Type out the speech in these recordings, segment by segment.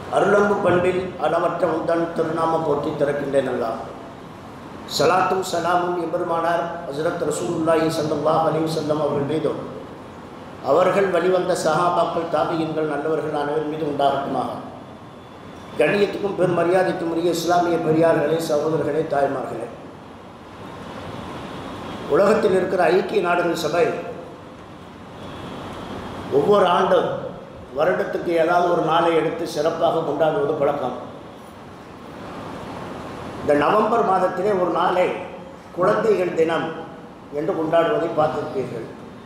அருளம்பு பண்பில் அளவற்ற உந்தன் திருநாம போற்றி திறக்கின்றேன் அல்லா. சலாத்தும் சலாமும் எம்பெருமானார் ஹஸ்ரத் ரசூலுல்லாஹி ஸல்லல்லாஹு அலைஹி வஸல்லம் அவர்கள் மீதும் அவர்கள் வழிவந்த சஹாபாக்கள் தாபியீன்கள் நல்லவர்கள் அனைவர் மீது உண்டாகட்டுமாக. கண்ணியத்துக்கும் பெரும் மரியாதைக்கும் உரிய இஸ்லாமிய பெரியார்களே, சகோதரர்களே, தாய்மார்களே, உலகத்தில் இருக்கிற ஐக்கிய நாடுகள் சபை ஒவ்வொரு ஆண்டும் வருடத்துக்கு ஏதாவது ஒரு நாளை எடுத்து சிறப்பாக கொண்டாடுவது பழக்கம். இந்த நவம்பர் மாதத்திலே ஒரு நாளை குழந்தைகள் தினம் என்று கொண்டாடுவதை பார்த்திருப்பீர்கள்.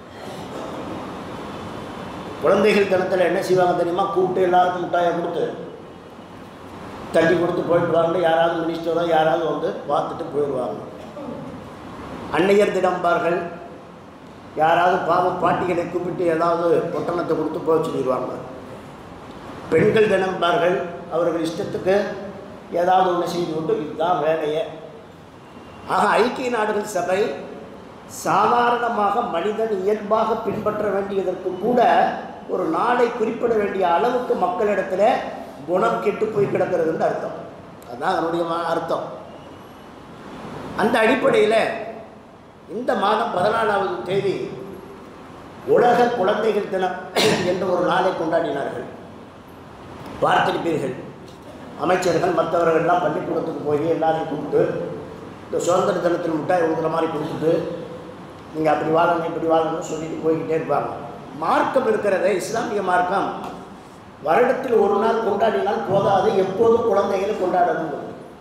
குழந்தைகள் தினத்தில் என்ன செய்வாங்க தெரியுமா? கூப்பிட்டு எல்லாருக்கும் முட்டாயை கொடுத்து தட்டி கொடுத்து போயிட்டு வாங்க. யாராவது மினிஸ்டரோ யாராவது வந்து பார்த்துட்டு போயிடுவாங்க. அன்னையர் தினம்பார்கள். யாராவது பாவம் பாட்டிகளை கூப்பிட்டு ஏதாவது பொட்டணத்தை கொடுத்து போக சொல்லிடுவாங்க. பெண்கள் தினம்பார்கள். அவர்கள் இஷ்டத்துக்கு ஏதாவது ஒன்று செய்து விட்டு இதுதான் வேலையை. ஆக ஐக்கிய நாடுகள் சபை சாதாரணமாக மனிதன் இயல்பாக பின்பற்ற வேண்டியதற்கு கூட ஒரு நாளை குறிப்பிட வேண்டிய அளவுக்கு மக்களிடத்தில் குணம் கெட்டு போய் கிடக்கிறதுன்னு அர்த்தம். அதுதான் அதனுடைய அர்த்தம். அந்த அடிப்படையில் இந்த மாதம் 14வது தேதி உலக குழந்தைகள் தினம் என்ற ஒரு நாளை கொண்டாடினார்கள். பார்த்திருப்பீர்கள். அமைச்சர்கள் மற்றவர்கள்லாம் பள்ளிக்கூடத்துக்கு போய் எல்லாரையும் கூப்பிட்டு இந்த சுதந்திர தினத்தில் மிட்டாய் கொடுக்குற மாதிரி கொடுத்துட்டு நீங்கள் அப்படி வாழணும் இப்படி வாழணும்னு சொல்லிட்டு போய்கிட்டே இருப்பாங்க. மார்க்கம் இருக்கிறத இஸ்லாமிய மார்க்கம் வருடத்தில் ஒரு நாள் கொண்டாடினால் போதாது, எப்போதும் குழந்தைகளை கொண்டாடணும்.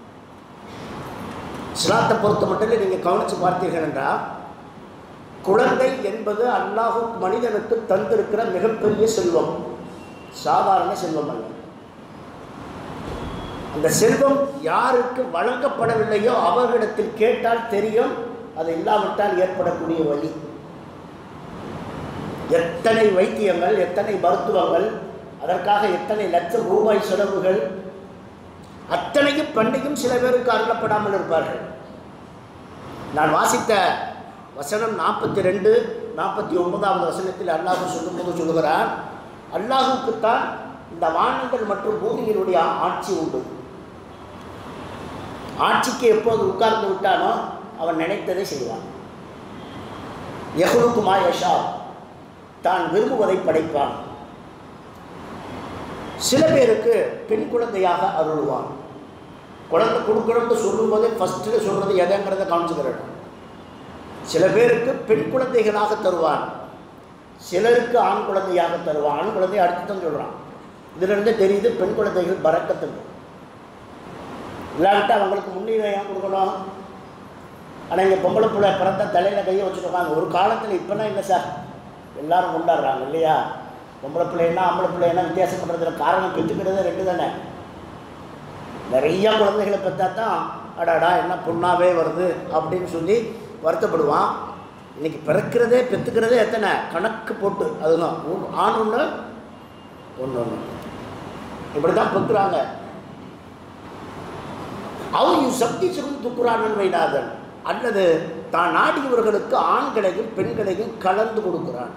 இஸ்லாத்தை பொறுத்த மட்டும் நீங்கள் கவனித்து பார்த்தீர்கள் என்றால், குழந்தை என்பது அல்லாஹ் மனிதனுக்கு தந்திருக்கிற மிகப்பெரிய செல்வம், சாதாரண செல்வம் அல்ல. அந்த செல்வம் யாருக்கு வழங்கப்படவில்லையோ அவர்களிடத்தில் கேட்டால் தெரியும் அது இல்லாவிட்டால் ஏற்படக்கூடிய வழி. எத்தனை வைத்தியங்கள், எத்தனை மருத்துவங்கள், அதற்காக எத்தனை லட்சம் ரூபாய் செலவுகள், அத்தனையும் பண்ணையும் சில பேருக்கு அருளப்படாமல் இருப்பார்கள். நான் வாசித்த வசனம் 42, 49வது வசனத்தில் அல்லாஹ் சொல்லும்போது சொல்லுகிறார், அல்லாஹுக்குத்தான் இந்த வானங்கள் மற்றும் பூமியினுடைய ஆட்சி உண்டு. ஆட்சிக்கு எப்போது உட்கார்ந்து விட்டானோ அவன் நினைத்ததை செய்வான். யஹ்லுகு மா யஷா, தான் விரும்புவதை படைப்பான். சில பேருக்கு பெண் குழந்தையாக அருள்வான். குழந்தை கொடுக்கணும்னு சொல்லும்போதே ஃபஸ்ட்டில் சொல்கிறது எதைங்கிறத காமிச்சுக்கிறேன். சில பேருக்கு பெண் குழந்தைகளாக தருவான், சிலருக்கு ஆண் குழந்தையாக தருவான். ஆண் குழந்தையை அடுத்து தான் சொல்கிறான். இதிலிருந்து தெரியுது பெண் குழந்தைகள் பறக்கத்துக்கு. இல்லாவிட்டால் அவங்களுக்கு முன்னுரிமை ஏன் கொடுக்கணும்? ஆனால் இங்கே பொம்பளை பிள்ளை பிறந்த தலையில் கையை வச்சுருக்காங்க. ஒரு காலத்தில் இப்போனா இல்லை சார், எல்லோரும் கொண்டாடுறாங்க இல்லையா? பொம்பளை பிள்ளைன்னா ஆம்பளை பிள்ளைன்னா வித்தியாசம் பண்ணுறதுல காரணம் பெற்றுக்கிறது ரெண்டு தானே. நிறையா குழந்தைகளை பெற்றா தான் அடாடா என்ன பொண்ணாவே வருது அப்படின்னு சொல்லி வருத்தப்படுவான். இன்றைக்கி பிறக்கிறதே பெற்றுக்கிறதே எத்தனை கணக்கு போட்டு, அதுதான் ஆண் ஒன்று பொண்ணு ஒன்று, இப்படி தான் பெற்றுறாங்க. அவர் சக்தி சுருள் துக்குறான் வைடாதன், அல்லது தான் நாடியவர்களுக்கு ஆண்களையும் பெண்களையும் கலந்து கொடுக்குறான்.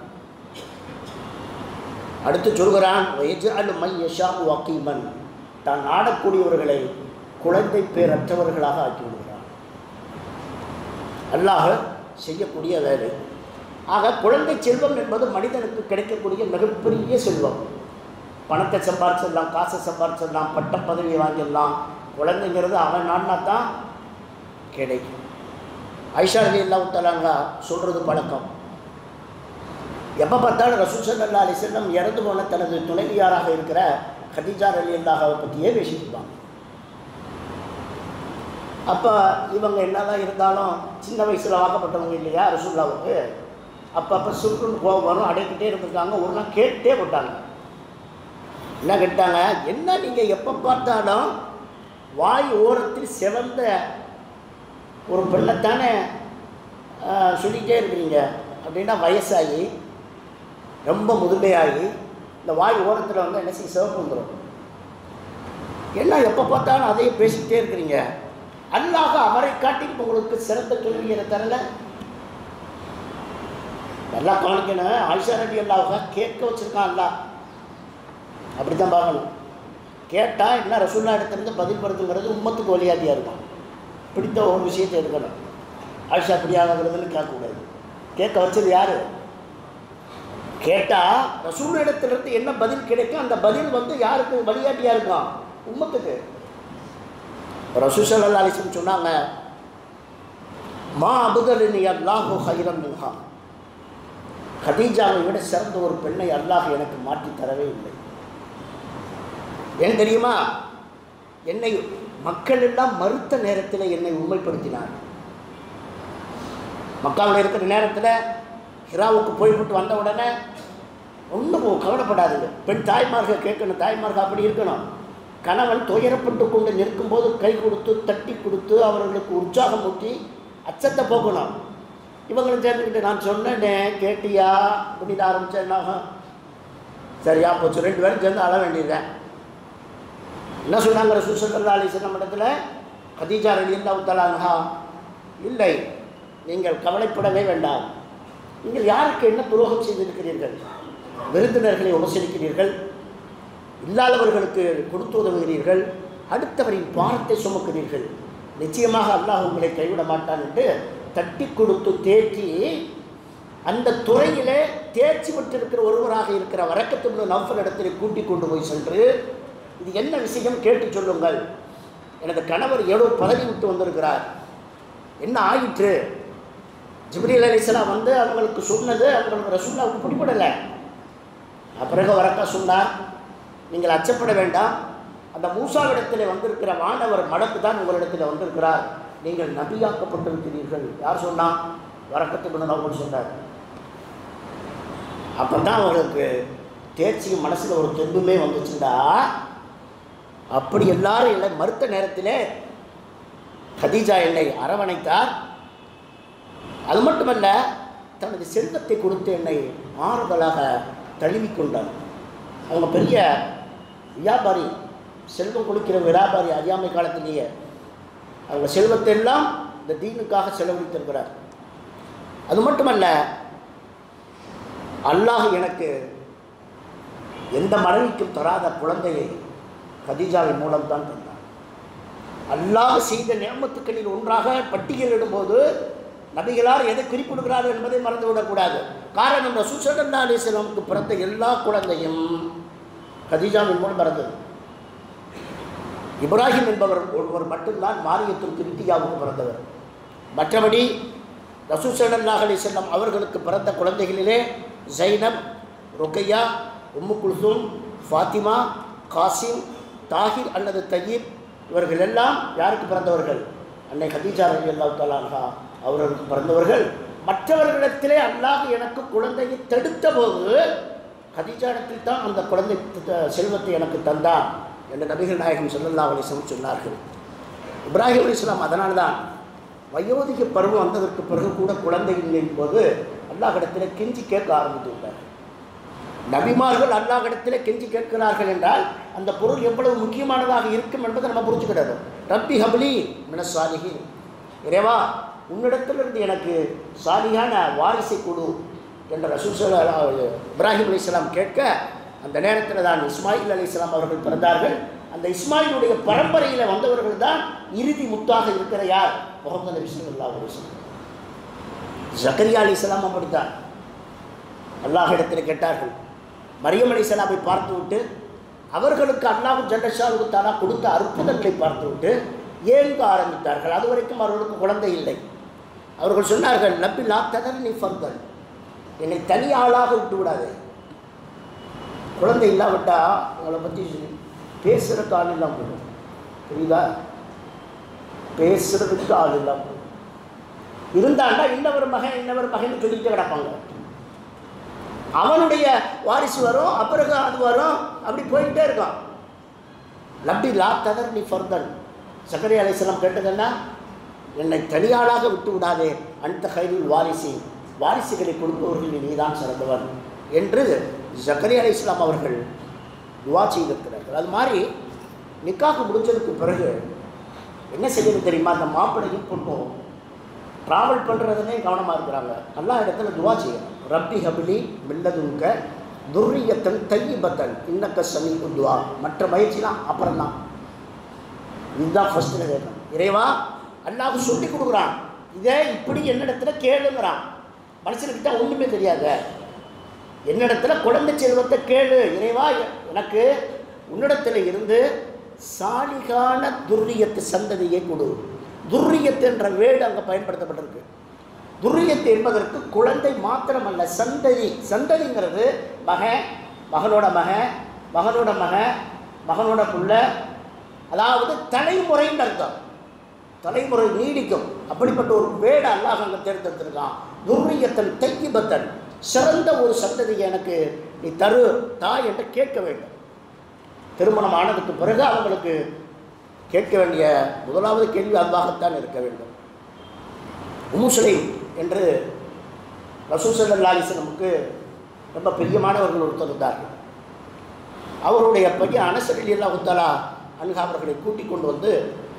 அடுத்து சொல்கிறான், வயஜஅலு மை யஷாஉ வகீமன், தான் நாடக்கூடியவர்களை குழந்தை பேரற்றவர்களாக ஆக்கிவிடுகிறான். அல்லாஹ் செய்யக்கூடிய வேலை. ஆக குழந்தை செல்வம் என்பது மனிதனுக்கு கிடைக்கக்கூடிய மிகப்பெரிய செல்வம். பணத்தை சம்பாரிச்சிடலாம், காசை சம்பாரிச்சிடலாம், பட்ட பதவியை வாங்கிடலாம். குழந்தைங்கிறது அவன் நாடினா தான் கிடைக்கும். ஆயிஷா ரலியல்லாஹு தஆலா சொல்கிறது பழக்கம். எப்போ பார்த்தாலும் ரசூல் ஸல்லல்லாஹு அலைஹி வஸல்லம் இறந்து போன தனது துணைவியாராக இருக்கிற கதீஜா ரலியல்லாஹுவை பற்றியே பேசிட்டுருப்பாங்க. அப்போ இவங்க என்னதான் இருந்தாலும் சின்ன வயசில் வாக்கப்பட்டவங்க இல்லையா ரசூலுல்லாஹ்வுக்கு. அப்போ சுருக்குன்னு கோபம் வரும், அடைக்கிட்டே இருந்திருக்காங்க. ஒரு நாள் கேட்டே போட்டாங்க. என்ன கேட்டாங்க? என்ன நீங்கள் எப்போ பார்த்தாலும் வாய் ஓரத்தில் சிவந்த ஒரு பெண்ணைத்தானே சொல்லிகிட்டே இருக்கிறீங்க அப்படின்னா, வயசாகி ரொம்ப முதுமையாகி இந்த வாய் ஓரத்தில் வந்து என்ன செய்ய சிவப்பு வந்துடும். என்ன எப்போ பார்த்தாலும் அதையே பேசிக்கிட்டே இருக்கிறீங்க? அல்லாஹ் அவரை காட்டி உங்களுக்கு சிறந்த கேள்வியை தரல. நல்லா கவனிக்கணும். ஆயிஷா ரலியல்லாஹு கேட்க வச்சுருக்கான் அல்லாஹ். அப்படி தான் பார்க்கணும். கேட்டால் என்ன ரசூல்லா இடத்துலேருந்து பதில் படுத்துங்கிறது உம்மத்துக்கு வழியாட்டியாக இருக்கும். பிடித்த ஒரு விஷயத்தை எடுக்கணும். ஆயிஷா அப்படியாகிறதுன்னு கேட்கக்கூடாது. கேட்க வச்சது யார்? கேட்டால் ரசூல் இடத்துலேருந்து என்ன பதில் கிடைக்கும், அந்த பதில் யாருக்கு வழிகாட்டியாக இருக்கும்? உம்மத்துக்கு. ரசூல் ஸல்லல்லாஹு அலைஹி வஸல்லம் சொன்னாங்க, மா அபுதலினி அல்லாஹு ஹைரம் மின்ஹா, கதீஜாவை விட சிறந்த ஒரு பெண்ணை அல்லாஹ் எனக்கு மாற்றி தரவே இல்லை. ஏன் தெரியுமா? என்னை மக்கள் எல்லாம் மறுத்த நேரத்தில் என்னை உண்மைப்படுத்தினார். மக்காவில் இருக்கிற நேரத்தில் ஹிராவுக்கு போய்விட்டு வந்த உடனே ஒன்றும் கவலைப்படாதுங்க. பெண் தாய்மார்கள் கேட்கணும், தாய்மார்கள் அப்படி இருக்கணும். கணவன் துயரப்பட்டு கொண்டு நிற்கும்போது கை கொடுத்து தட்டி கொடுத்து அவர்களுக்கு உற்சாகம் ஊட்டி அச்சத்தை போக்கணும். இவங்களும் சேர்ந்துக்கிட்டு நான் சொன்னேன்னே கேட்டியா அப்படின்னு ஆரம்பித்தேன்னா சரியா போச்சு, 2 பேரும் சேர்ந்து அழ வேண்டியிருக்கேன். என்ன சொன்னாங்க ரசூல் ஸல்லல்லாஹு அலைஹி வஸல்லம் இடத்துல? கதீஜா ரலியல்லாஹு தஆலா அன்ஹா, இல்லை நீங்கள் கவலைப்படவே வேண்டாம். நீங்கள் யாருக்கு என்ன துரோகம் செய்திருக்கிறீர்கள்? விருந்தினர்களை உபசரிக்கிறீர்கள், இல்லாதவர்களுக்கு கொடுத்து உதவுகிறீர்கள், அடுத்தவரின் பாரத்தை சுமக்கிறீர்கள். நிச்சயமாக அல்லாஹ் உங்களை கைவிட மாட்டான் என்று தட்டி கொடுத்து தேற்றி அந்த துறையிலே தேர்ச்சி பெற்றிருக்கிற ஒருவராக இருக்கிற வரக்கத்து இப்னு நௌஃபல் இடத்தில் கூட்டி கொண்டு போய் சென்று, இது என்ன விஷயம் கேட்டு சொல்லுங்கள், எனது கணவர் எவ்வளோ பதவி விட்டு வந்திருக்கிறார், என்ன ஆயிற்று? ஜிப்ரீல் அலைஹிஸ்ஸலாம் அவங்களுக்கு சொன்னது அவங்களுக்கு ரசூலுல்லாஹ்வுக்கு பிடிபடலை. பிறகு வரக்கா சொன்னார், நீங்கள் அச்சப்பட வேண்டாம், அந்த மூசாவிடத்தில் வந்திருக்கிற வானவர் மடக்கு தான் உங்களிடத்தில் வந்திருக்கிறார், நீங்கள் நபியாக்கப்பட்டிருக்கிறீர்கள். யார் சொன்னா? வரக்கத்து இப்னு நௌஃபல் சொன்னார். அப்போ தான் அவர்களுக்கு தேர்ச்சியும் மனசில் ஒரு தெம்புமே வந்துச்சுண்டா. அப்படி எல்லாரும் இல்லை மறுத்த நேரத்தில் கதீஜா என்னை அரவணைத்தார். அது மட்டுமல்ல, தனது செல்வத்தை கொடுத்து என்னை ஆறுதலாக தழுவிக்கொண்டார். அவங்க பெரிய வியாபாரி, செல்வம் கொடுக்கிற வியாபாரி. அறியாமை காலத்திலேயே அவங்க செல்வத்தை எல்லாம் இந்த தீனுக்காக செலவழித்திருக்கிறார். அது மட்டுமல்ல, அல்லாஹ் எனக்கு எந்த மனைவிக்கும் தராத குழந்தையை கதீஜாவின் மூலம்தான் தந்தார். அல்லாஹ் செய்த நியமத்துக்களில் ஒன்றாக பட்டியலிடும்போது நபிகளார் எதை குறிப்பிடுகிறார்கள் என்பதை மறந்துவிடக்கூடாது. காரணம், ரசூல் ஸல்லல்லாஹு அலைஹி வஸல்லமுக்கு பிறந்த எல்லா குழந்தையும் கதீஜாவின் மூலம் பிறந்தது. இப்ராஹிம் என்பவர் ஒருவர் மட்டும்தான் மாரியத்திற்கு வித்தியாவுக்கு பிறந்தவர். மற்றபடி ரசூல் ஸல்லல்லாஹு அலைஹி வஸல்லம் அவர்களுக்கு பிறந்த குழந்தைகளிலே ஜைனப், ருக்கையா, உம்மு குல்சூம், ஃபாத்திமா, காசிம், தாஹிர் அல்லது தய்யிப் இவர்கள் எல்லாம் யாருக்கு பிறந்தவர்கள்? அன்னை கதீஜா ரலியல்லாஹு தஆலா அன்ஹா அவர்களுக்கு பிறந்தவர்கள். மற்றவர்களிடத்திலே அல்லாஹ் எனக்கு குழந்தையை தடுத்த போது கதீஜா இடத்தில் தான் அந்த குழந்தை செல்வத்தை எனக்கு தந்தான் என்று நபிகள் நாயகம் ஸல்லல்லாஹு அலைஹி வஸல்லம் சொன்னார்கள். இப்ராஹிம் அலைஹிஸ்ஸலாம் அதனால தான் வயோதிக பருவம் வந்ததற்கு பிறகு கூட குழந்தை இல்லையின் போது அல்லாஹ்விடத்தில் கெஞ்சி கேட்க ஆரம்பித்து விட்டார். நபிமார்கள் அல்லாஹ்விடத்தில் கெஞ்சி கேட்கிறார்கள் என்றால் அந்த பொருள் எவ்வளவு முக்கியமானதாக இருக்கும் என்பதை நம்ம புரிஞ்சுக்கிறது. ரப்பி ஹப்லி மினஸ் சாலிஹீன், இறைவா உன்னிடத்திலிருந்து எனக்கு சாலிஹான வாரிசை கொடு என்ற ரசூல் இப்ராஹிம் அலைஹிஸ்ஸலாம் கேட்க, அந்த நேரத்தில் தான் இஸ்மாயில் அலைஹிஸ்ஸலாம் அவர்கள் பிறந்தார்கள். அந்த இஸ்மாயிலுடைய பரம்பரையில் வந்தவர்கள் தான் இறுதி முத்தாக இருக்கிற யார்? முஹம்மது நபி ஸல்லல்லாஹு அலைஹி வஸல்லம். ஜக்கரியா அலைஹிஸ்ஸலாம் அப்படித்தான் அல்லாஹ் இடத்தில் கேட்டார்கள். மரியம் அலைஹிஸ்ஸலாமை பார்த்துவிட்டு அவர்களுக்கு அல்லாஹ் ஜல்ல ஷானுஹு தஆலா கொடுத்த அற்புதங்களை பார்த்துவிட்டு ஏங்க ஆரம்பித்தார்கள். அது வரைக்கும் அவர்களுக்கு குழந்தை இல்லை. அவர்கள் சொன்னார்கள், லப்பி லா ததர்னி ஃபர்தன், என்னை தனி ஆளாக விட்டு விடாது. குழந்தை இல்லாவிட்டால் அவங்களை பற்றி பேசுகிறதுக்கு ஆள் இல்லாமல் போயிடும். புரியுதா? பேசுகிறதுக்கு ஆள் இல்லாமல் போயிடும். இருந்தாண்டா இன்னொரு மகன் சொல்லிட்டு கிடப்பாங்க. அவனுடைய வாரிசு வரும், அப்புறம் அது வரும், அப்படி போயிட்டே இருக்கான். லப்பி லா ததர்னி ஃபர்தன். ஜக்கரியா அலைஹிஸ்ஸலாம் கேட்டதுன்னா, என்னை தனியாளாக விட்டு விடாதே, அந்த கைரில் வாரிசுகளை கொடுப்பவர்கள் நீதான் சிறந்தவன் என்று ஜக்கரியா அலைஹிஸ்ஸலாம் அவர்கள் துவா செய்திருக்கிறார்கள். அது மாதிரி நிக்காஹ் முடிஞ்சதுக்கு பிறகு என்ன செய்யணும் தெரியுமா? அந்த மாப்பிள்ளையும் பொண்ணும் ட்ராவல் பண்ணுறதுனே கவனமாக இருக்கிறாங்க. எல்லா இடத்துல துவா செய்யணும். ரப்பி ஹப்லி மில்லதுங்க துர்ரியத்தன் தையிபத்தன் இன்னக்க சமீபு துவா. மற்ற பயிற்சிலாம் அப்புறம் தான். இதுதான் ஃபஸ்ட்டில் கேட்கணும். இறைவா அல்லாஹ் சொல்லி கொடுக்குறான், இதே இப்படி என்னிடத்துல கேளுங்கிறான். மனுஷனுக்கிட்ட ஒன்றுமே தெரியாது. என்னிடத்துல குழந்தை செல்வத்தை கேளு இறைவா, எனக்கு உன்னிடத்தில் இருந்து சாலிகான துர்ரியத்து சந்ததியை கொடு. துர்ரியத்து என்ற வேடு அங்கே பயன்படுத்தப்பட்டிருக்கு. துர்ரியத்து என்பதற்கு குழந்தை மாத்திரமல்ல, சந்ததி. சந்ததிங்கிறது மகன், மகனோட மகன், மகனோட மகன், மகனோட புள்ள, அதாவது தலைமுறைன்னு அர்த்தம். தலைமுறை நீடிக்கும். அப்படிப்பட்ட ஒரு வேடை அல்லாஹ் அங்கே தேர்ந்தெடுத்திருக்கான். துர்ரியத்தன் தையிபத்தன், சிறந்த ஒரு சந்ததியை எனக்கு நீ தா என்று கேட்க வேண்டும். திருமணம் ஆனதுக்கு பிறகு அவங்களுக்கு கேட்க வேண்டிய முதலாவது கேள்வி அல்லாஹ்தான் இருக்க வேண்டும். உம்மு சுலைம் என்று ரசூல் ஸல்லல்லாஹு அலைஹி வஸல்லமுக்கு ரொம்ப பிரியமானவர்கள் ஒருத்தர் இருந்தார்கள். அவருடைய பையன் அனஸ் ரலியல்லாஹு தஆலா அன்ஹு அவர்களை கூட்டிக் கொண்டு வந்து,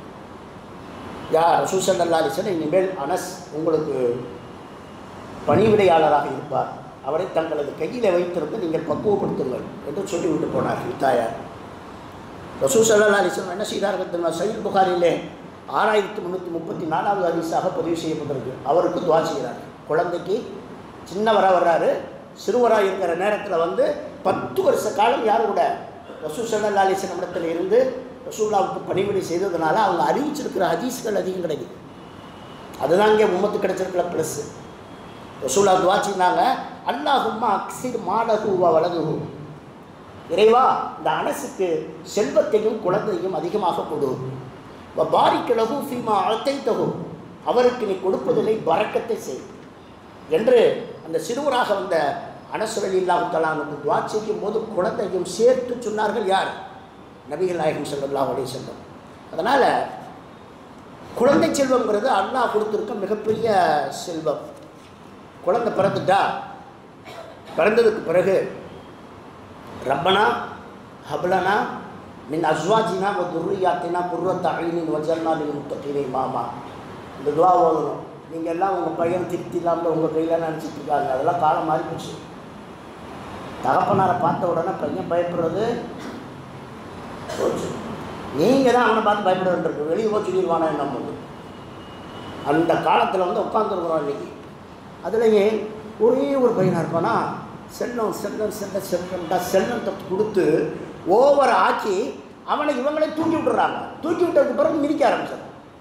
யா ரசூல் ஸல்லல்லாஹு அலைஹி வஸல்லம், இனிமேல் அனஸ் உங்களுக்கு பணிவிடையாளராக இருப்பார், அவரை தங்களது கையில் வைத்திருந்து நீங்கள் பக்குவப்படுத்துங்கள் என்று சொல்லிவிட்டு போனார்கள் தாயார். ரசூல் ஸல்லல்லாஹு அலைஹி வஸல்லம் என்ன செய்தார்கள் தெரியுமா? சஹீஹ் புகாரிலே 6334வது ஹதீஸாக பதிவு செய்யப்பட்டிருக்கு. அவருக்கு துஆ செய்கிறார். குழந்தைக்கு சின்னவராக வர்றாரு, சிறுவராக இருக்கிற நேரத்தில் வந்து 10 வருஷ காலம் யார் கூட ரசூல் ஸல்லல்லாஹு அலைஹி வஸல்லம் இடத்துல இருந்து ரசூலுல்லாஹ்வுக்கு பணிவிடை செய்ததுனால அவங்க அறிவிச்சிருக்கிற ஹதீஸ்கள் அதிகம் கிடைக்குது. அதுதான் இங்கே உம்மத்து கிடைச்சிருக்கிற ப்ளஸ்ஸு. ரசூலுல்லாஹ் துஆ செய்தாங்க, அல்லாஹும்ம அக்ஸிர் மாலஹு வ வலதுஹு, இறைவா இந்த அனஸுக்கு செல்வத்தையும் குழந்தையும் அதிகமாக கொடு. பாரிக் லஹு ஃபீமா அத்தைதஹு, அவருக்கு நீ கொடுப்பதில்லை பரக்கத்தை செய் என்று அந்த சிறுவராக வந்த அனஸ் ரலியல்லாஹு தஆலா அன்ஹு துஆ செய்யும் போது குழந்தையும் சேர்த்து சொன்னார்கள். யார்? நபிகள் நாயகம் ஸல்லல்லாஹு அலைஹி வஸல்லம். அதனால் குழந்தை செல்வம்ங்கிறது அல்லாஹ் கொடுத்துருக்க மிகப்பெரிய செல்வம். குழந்தை பிறந்துட்டா, பிறந்ததுக்கு பிறகு ரப்பனா ஹப்லனா மின் அஸ்வாஜினா வ துர்ரியாத்தினா குர்ரத்த அய்னின் வஜஅல்னா லில் முத்தகீன இமாமா. இந்த துஆ ஓதணும். நீங்கள் எல்லாம் உங்கள் பையன் திருப்தி இல்லாமல் உங்கள் கையில் நினச்சிட்டு இருக்காங்க. அதெல்லாம் காலம் மாறி போச்சு. தகப்பனாரை பார்த்த உடனே பையன் பயப்படுறது போச்சு. நீங்கள் தான் அவனை பார்த்து பயப்பட வேண்டியிருக்கு. வெளியே போய் சொல்லிடுவானா என்ன போது. அந்த காலத்தில் வந்து உட்காந்துருக்குறோம் இன்றைக்கி. அதுலேயே ஒரே ஒரு பையனாக இருப்பானா, செல்லம் செல்லம் செல்ல செல்லம்டா செல்லத்தை கொடுத்து ஓவர் ஆக்கி அவனை இவங்களே தூக்கி விட்டுறாங்க. தூக்கி விட்டதுக்கு பிறகு மிதிக்க ஆரம்பிச்சாங்க.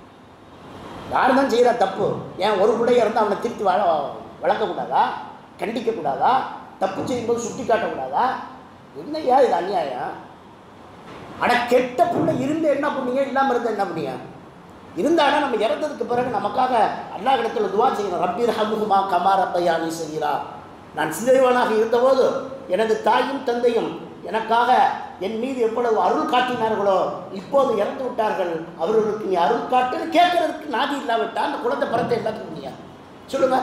யார் தான் செய்கிற தப்பு? ஏன் ஒரு பிள்ளைய இருந்தால் அவனை திருத்தி வளர்க்கக்கூடாதா? கண்டிக்கக்கூடாதா? தப்பு செய்யும்போது சுட்டி காட்டக்கூடாதா? என்னையா இது அநியாயம்? ஆனால் கெட்ட பிள்ளை இருந்து என்ன பண்ணீங்க, இல்லாமல் இருந்தால் என்ன பண்ணீங்க? இருந்தாலும் நம்ம இறந்ததுக்கு பிறகு நமக்காக அல்லாஹ் இடத்துல துஆ செய்யணும். ரப்பீர் ஹம்ஹுமா கமா ரப்பயானி சகீரா. நான் சிறுவனாக இருந்தபோது எனது தாயும் தந்தையும் எனக்காக என் மீது எவ்வளவு அருள் காட்டினார்களோ இப்போது இறந்து விட்டார்கள், அவர்களுக்கு நீ அருள் காட்டுன்னு கேட்கறதுக்கு நாதி இல்லாவிட்டால் அந்த குழந்தை பிறத்தை எல்லாத்துக்கும் நீங்க சொல்லுங்க.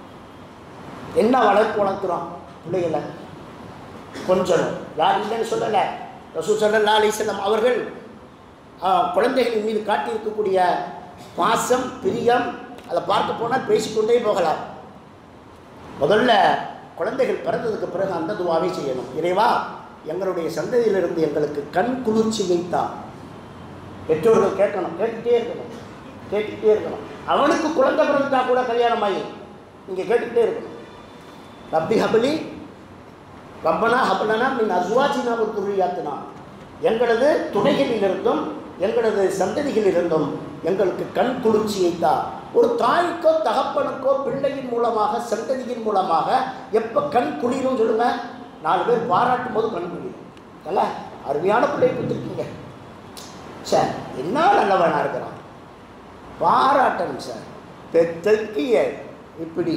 என்ன வளர்க்குறோம் பிள்ளைகளை? கொஞ்சம் யார் இல்லைன்னு சொல்லலை. ரசூல் ஸல்லல்லாஹு அலைஹி வஸல்லம் அவர்கள் குழந்தைகளின் மீது காட்டியிருக்கக்கூடிய பாசம் பிரியம் அதை பார்க்க போனால் பேசிக்கொண்டே போகலாம். முதல்ல குழந்தைகள் பிறந்ததுக்கு பிறகு அந்த துவாவை செய்யணும். இறைவா எங்களுடைய சந்ததியிலிருந்து எங்களுக்கு கண் குளிர்ச்சி வைத்தான். பெற்றோர்கள் கேட்கணும், கேட்டுக்கிட்டே இருக்கணும். அவனுக்கு குழந்தை பிறந்தா கூட கல்யாணம் ஆகி நீங்கள் கேட்டுக்கிட்டே இருக்கணும். ரப்பி ஹபலி ரப்பனா ஹபலனா மின் அஸ்வாஜினா வ துர்ரியாத்தினா, எங்களது துணைகளிலிருந்தும் எங்களது சந்ததிகளிலிருந்தும் எங்களுக்கு கண் குளிர்ச்சியை தான். ஒரு தாய்க்கோ தகப்பனுக்கோ பிள்ளையின் மூலமாக சந்ததியின் மூலமாக எப்போ கண் குளிரும் சொல்லுங்க? 4 பேர் பாராட்டும் போது கண் குளிரும். அல்ல அருமையான பிள்ளையை கொடுத்துருக்கீங்க சார், என்ன நல்லவனாக இருக்கிறான், பாராட்டணும் சார். பெத்தக்கிய இப்படி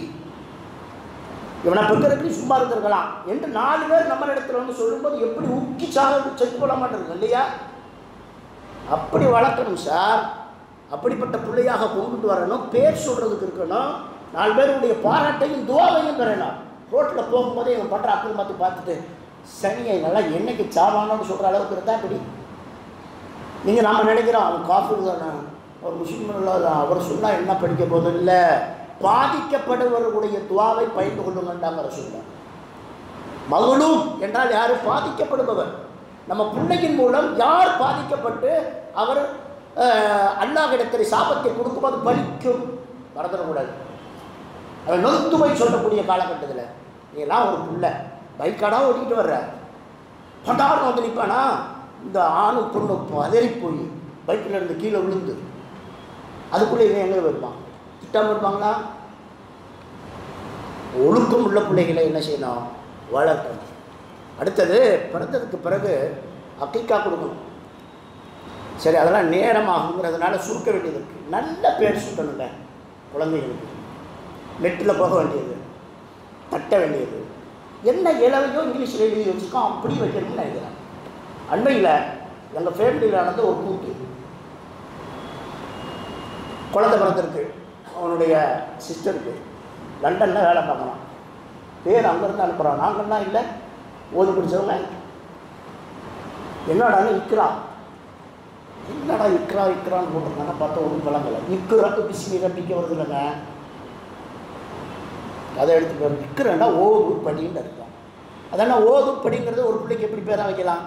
இவனை பெற்றதுக்கு சும்மா இருந்திருக்கலாம் என்று 4 பேர் நம்ம இடத்துல வந்து சொல்லும்போது எப்படி உக்கி செத்து போட மாட்டேங்க இல்லையா? அப்படி வளர்க்கணும் சார். அப்படிப்பட்ட பிள்ளையாக கொண்டுட்டு வரணும். பேர் சொல்கிறதுக்கு இருக்கணும். 4 பேருடைய பாராட்டையும் துவாவையும் பெறலாம். ரோட்டில் போகும்போதே இவன் பண்ணுற அக்கிரமத்தை பார்த்துட்டு சனியை நல்லா என்னைக்கு சாவானோன்னு சொல்கிற அளவுக்கு இருந்தால் இப்படி நீங்கள் நாம் நினைக்கிறோம் அவன் காஃபர் தானே, அவர் முஸ்லீம் இல்லாத, அவர் சொன்னால் என்ன படிக்க போதும் இல்லை. பாதிக்கப்படுவர்களுடைய துவாவை பயிர்ந்து கொள்ளுங்கன்றாங்க ரசூலுல்லாஹ். மகளூம் என்றால் யார்? பாதிக்கப்படுபவர். நம்ம பிள்ளையின் மூலம் யார் பாதிக்கப்பட்டு அவர் அல்லாஹ்விடத்தில் சாபத்தை கொடுக்கும்போது பலிக்கும், மறந்துடக்கூடாது. அதை நொந்துமை சொல்லக்கூடிய காலகட்டத்தில் நீலாம் ஒரு பிள்ளை பைக்காடாக ஓட்டிக்கிட்டு வர்ற, பட்டாரம் வந்து நிற்பானா, இந்த ஆணும் பொண்ணும் பதறி போய் பைக்கில் இருந்து கீழே விழுந்து அதுக்குள்ளே இவன் எங்கே வருவான்? திட்டாமல் இருப்பாங்களா? ஒழுக்கம் உள்ள பிள்ளைகளை என்ன செய்யணும்? வளர்க்கணும். அடுத்தது பிறந்ததுக்கு பிறகு அக்கீக்கா கொடுக்கணும். சரி, அதெல்லாம் நேரமாகுங்கிறதுனால சுருக்க வேண்டியது இருக்குது. நல்ல பேர் சுட்டணுங்க குழந்தைகளுக்கு. நெட்டில் போக வேண்டியது, தட்ட வேண்டியது, என்ன இளவையோ இங்கிலீஷில் எழுதி வச்சுருக்கோம் அப்படி வைக்கணும்னு நினைக்கிறேன். அண்மையில் எங்கள் ஃபேமிலியில் நடந்த ஒரு கூட்டு. குழந்தை பிறந்திருக்கு அவனுடைய சிஸ்டருக்கு, லண்டனில் வேலை பார்க்கலாம். பேர் அங்கேருந்து அனுப்புகிறான். நாங்கள்லாம் இல்லை, ஓது பிடிச்சவங்க. என்னடான்னு இக்ரா, என்னடா இக்ரான்னு போட்டிருக்காங்க. பார்த்தா ஒன்றும் பழங்கலை. இக்ராக்கு பிஸ்மி ரப்பிக்க வருது இல்லைங்க, அதை எடுத்து போய் இக்ரன்னா ஓது படின்னு இருக்கும். அதனால் ஓது படிங்கிறது ஒரு பிள்ளைக்கு எப்படி பேராக வைக்கலாம்?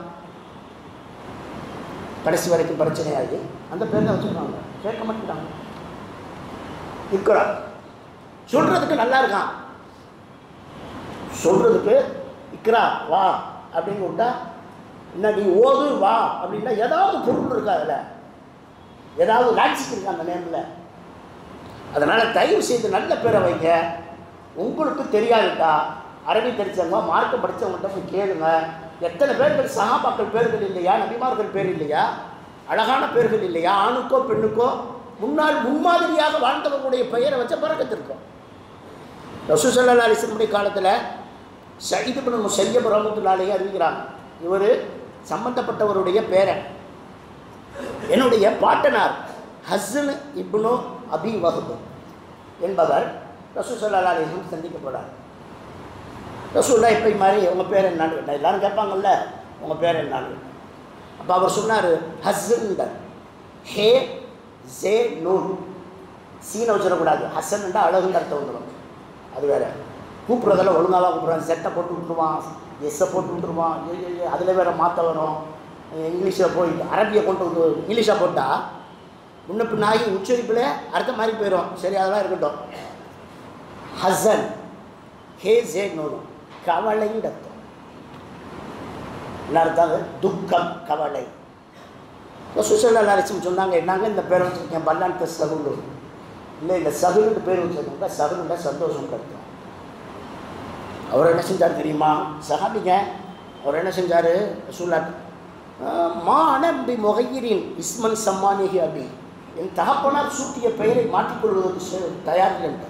கடைசி வரைக்கும் பிரச்சனையாகி அந்த பேர் தான் வச்சுருக்காங்க, கேட்க மாட்டேங்கிறாங்க. இக்ரா சொல்கிறதுக்கு நல்லா இருக்கான், சொல்கிறதுக்கு இக்ரா வா அப்படின்னு விட்டா, என்ன நீ ஓது வா அப்படின்னா ஏதாவது பொருள் இருக்கா, அதில் ஏதாவது லாஜிக் இருக்கா அந்த நேமில். அதனால் தயவு செய்து நல்ல பேரை வைங்க. உங்களுக்கு தெரியாதுட்டா அரபி தெரிச்சவங்க மார்க்க படித்தவங்கள்ட்ட போய் கேளுங்க. எத்தனை பேர்கள் சஹாபாக்கள் பேர்கள் இல்லையா, நபிமார்கள் பேர் இல்லையா, அழகான பேர்கள் இல்லையா, ஆணுக்கோ பெண்ணுக்கோ முன்மாதிரியாக வாழ்ந்தவர்களுடைய பெயரை வச்ச பரக்கத்து இருக்கும். ரசூல் ஸல்லல்லாஹு அலைஹி வஸல்லம் காலத்தில் சயீத் இப்னு முஸய்யப் ரஹ்மத்துல்லாஹி அலைஹி அறிவிக்கிறாங்க, இவர் சம்பந்தப்பட்டவருடைய பேரன். என்னுடைய பாட்டனார் ஹஸ்ஸன் இப்னு அபி வஹப் என்பவர் ரசூல் ஸல்லல்லாஹு அலைஹி வஸல்லம் சந்திக்கப்படுறார். ரசூல்லா இப்போ மாதிரி உங்கள் பேர் என்னான்னு கேட்டால் எல்லோரும் கேட்பாங்கல்ல, உங்கள் பேர் என்னான்னு. அப்போ அவர் சொன்னார் ஹஸ்ஸன், ஹே ஜே நூன், சீனை வச்சிடக்கூடாது. ஹஸ்ஸன்டா அழகுன்ற அர்த்தம் வந்துடும், அது வேறு. கூப்பிட்றதெல்லாம் ஒழுங்காக கூப்பிட்றான், செட்டை போட்டு விட்டுருவான், எஸ்ஸை போட்டு விட்டுருவான், அதில் வேறு மாற்ற வரும். இங்கிலீஷில் போய் அரபியை கொண்டு வந்து இங்கிலீஷாக போட்டால் முன்ன பின்னாகி உச்சரிப்பில் அர்த்தம் மாதிரி போயிடும். சரி, அதெல்லாம் இருக்கட்டும். ஹசன் ஹே ஜே நூறு, கவலைன்னு அர்த்தம். என்ன அர்த்தம்? துக்கம், கவலை. இப்போ சுசல்லா அலிஸ்லம் சொன்னாங்க, என்னங்க இந்த பேரை வச்சுருக்கேன், பல்லான்ட்டு சகுலு இல்லை, இல்லை சகுலுன்னு பேர் வச்சுருக்காங்க. சகுலுண்டா சந்தோஷம் அர்த்தம். அவர் என்ன செஞ்சார் தெரியுமா? சஹாபிங்க அவர் என்ன செஞ்சார்? ரசூலுல்லாஹ் மா அனபி முகையிரின் இஸ்மன் சம்மானிகி அபி, என் தகப்பனார் சூட்டிய பெயரை மாற்றிக்கொள்வதற்கு தயார் என்றார்.